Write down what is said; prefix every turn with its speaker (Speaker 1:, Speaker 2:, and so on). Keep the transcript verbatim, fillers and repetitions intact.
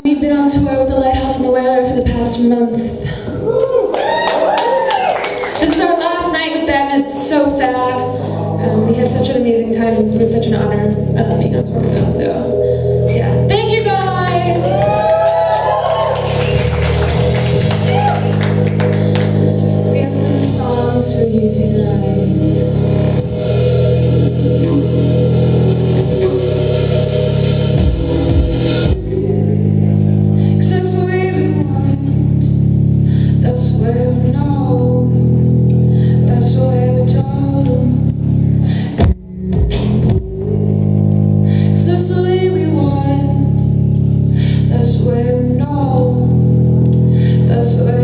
Speaker 1: We've been on tour with the Lighthouse and the Whaler for the past month. This is our last night with them. It's so sad. Um, we had such an amazing time. It was such an honor uh, being on tour with them. So, yeah. Thank you guys! We have some songs for you tonight.
Speaker 2: That's where